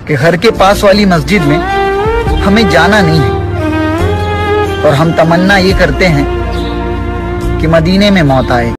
कि घर के पास वाली मस्जिद में हमें जाना नहीं है और हम तमन्ना ये करते हैं कि मदीने में मौत आए।